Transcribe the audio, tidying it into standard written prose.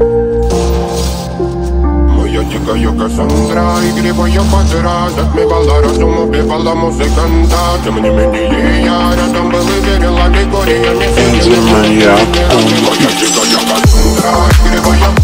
Моя дикая Кассандра, игривая подра, затмевала разум, убивала музыканта. Тем не менее я рядом был и верила, легориями сидела. Моя дикая Кассандра, игривая